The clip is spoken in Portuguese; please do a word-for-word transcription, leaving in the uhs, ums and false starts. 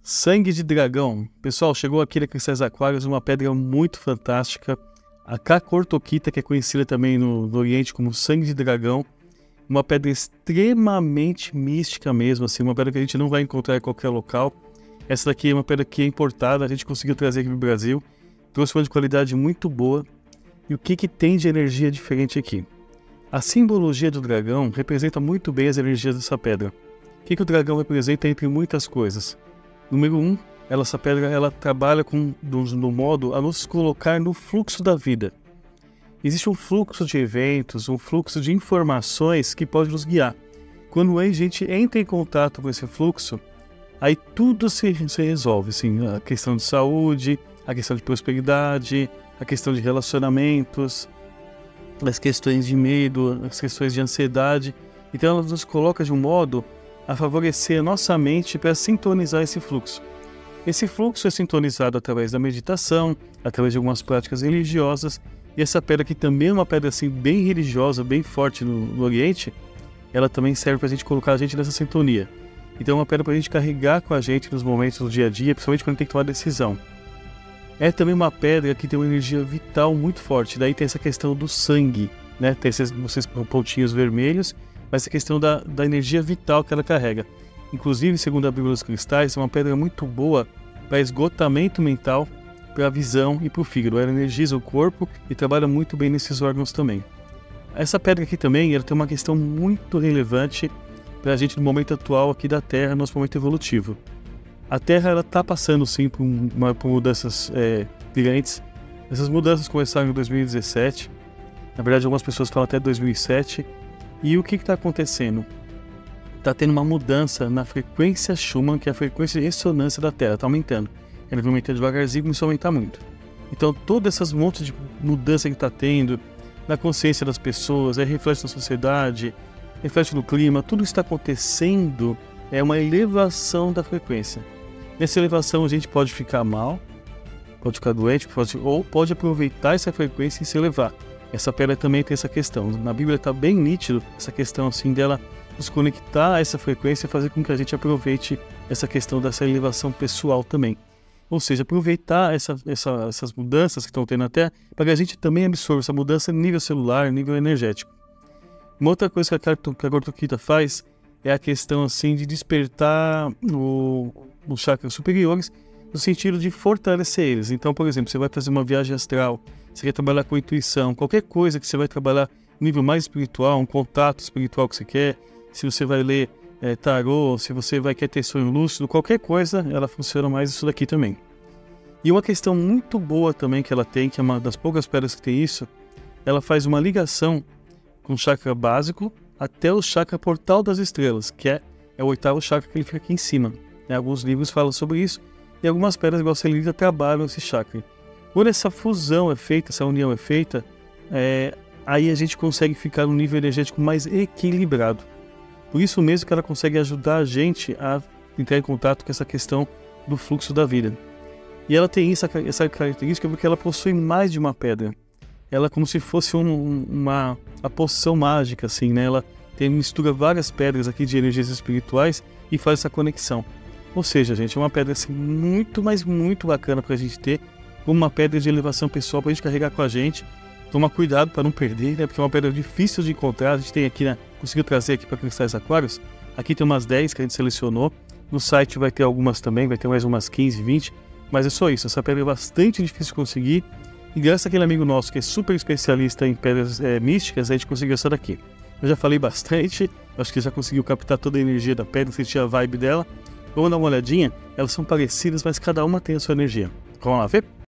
Sangue de dragão. Pessoal, chegou aqui na Cristais Aquários uma pedra muito fantástica. A Cacortoquita, que é conhecida também no, no Oriente como sangue de dragão. Uma pedra extremamente mística mesmo, assim, uma pedra que a gente não vai encontrar em qualquer local. Essa daqui é uma pedra que é importada, a gente conseguiu trazer aqui para o Brasil. Trouxe uma de qualidade muito boa. E o que, que tem de energia diferente aqui? A simbologia do dragão representa muito bem as energias dessa pedra. O que, que o dragão representa entre muitas coisas? Número um, ela, essa pedra ela trabalha com, no, no modo a nos colocar no fluxo da vida. Existe um fluxo de eventos, um fluxo de informações que pode nos guiar. Quando a gente entra em contato com esse fluxo, aí tudo se, se resolve. Assim, a questão de saúde, a questão de prosperidade, a questão de relacionamentos, as questões de medo, as questões de ansiedade. Então ela nos coloca de um modo a favorecer a nossa mente para sintonizar esse fluxo. Esse fluxo é sintonizado através da meditação, através de algumas práticas religiosas, e essa pedra aqui também é uma pedra assim, bem religiosa, bem forte no, no Oriente, ela também serve para a gente colocar a gente nessa sintonia. Então é uma pedra para a gente carregar com a gente nos momentos do dia a dia, principalmente quando tem que tomar decisão. É também uma pedra que tem uma energia vital muito forte, daí tem essa questão do sangue, né? Tem esses, esses pontinhos vermelhos, mas a questão da, da energia vital que ela carrega. Inclusive, segundo a Bíblia dos Cristais, é uma pedra muito boa para esgotamento mental, para a visão e para o fígado. Ela energiza o corpo e trabalha muito bem nesses órgãos também. Essa pedra aqui também ela tem uma questão muito relevante para a gente no momento atual aqui da Terra, nosso momento evolutivo. A Terra está passando sim por, uma, por mudanças é, grandes. Essas mudanças começaram em dois mil e dezessete. Na verdade, algumas pessoas falam até dois mil e sete. E o que está acontecendo? Está tendo uma mudança na frequência Schumann, que é a frequência de ressonância da Terra, está aumentando. Ela vai aumentar devagarzinho e começou a aumentar muito. Então, todas essas montes de mudança que está tendo na consciência das pessoas, é, reflete na sociedade, reflete no clima, tudo está acontecendo, é uma elevação da frequência. Nessa elevação a gente pode ficar mal, pode ficar doente, pode, ou pode aproveitar essa frequência e se elevar. Essa pedra também tem essa questão. Na Bíblia está bem nítido essa questão assim dela nos conectar a essa frequência e fazer com que a gente aproveite essa questão dessa elevação pessoal também. Ou seja, aproveitar essa, essa, essas mudanças que estão tendo na Terra para que a gente também absorva essa mudança em nível celular, nível energético. Uma outra coisa que a Cacortoquita faz é a questão assim de despertar o, os chakras superiores no sentido de fortalecer eles. Então, por exemplo, você vai fazer uma viagem astral, você quer trabalhar com intuição, qualquer coisa que você vai trabalhar no nível mais espiritual, um contato espiritual que você quer, se você vai ler é, tarô, se você vai querer ter sonho lúcido, qualquer coisa, ela funciona mais isso daqui também. E uma questão muito boa também que ela tem, que é uma das poucas pedras que tem isso, ela faz uma ligação com o chakra básico até o chakra portal das estrelas, que é, é o oitavo chakra que ele fica aqui em cima. Né? Alguns livros falam sobre isso, e algumas pedras, igual a selenita, trabalham esse chakra. Quando essa fusão é feita, essa união é feita, é, aí a gente consegue ficar num nível energético mais equilibrado. Por isso mesmo que ela consegue ajudar a gente a entrar em contato com essa questão do fluxo da vida. E ela tem essa, essa característica porque ela possui mais de uma pedra. Ela é como se fosse um, uma, uma poção mágica, assim, né? Ela tem, mistura várias pedras aqui de energias espirituais e faz essa conexão. Ou seja, gente, é uma pedra assim, muito, mas muito bacana para a gente ter, como uma pedra de elevação pessoal para a gente carregar com a gente. Tomar cuidado para não perder, né? Porque é uma pedra difícil de encontrar. A gente tem aqui, né? Conseguiu trazer aqui para Cristais Aquários. Aqui tem umas dez que a gente selecionou. No site vai ter algumas também, vai ter mais umas quinze, vinte. Mas é só isso, essa pedra é bastante difícil de conseguir. E graças àquele amigo nosso que é super especialista em pedras é, místicas, a gente conseguiu essa daqui. Eu já falei bastante, acho que já conseguiu captar toda a energia da pedra, sentir a vibe dela. Vamos dar uma olhadinha, elas são parecidas, mas cada uma tem a sua energia. Vamos lá ver?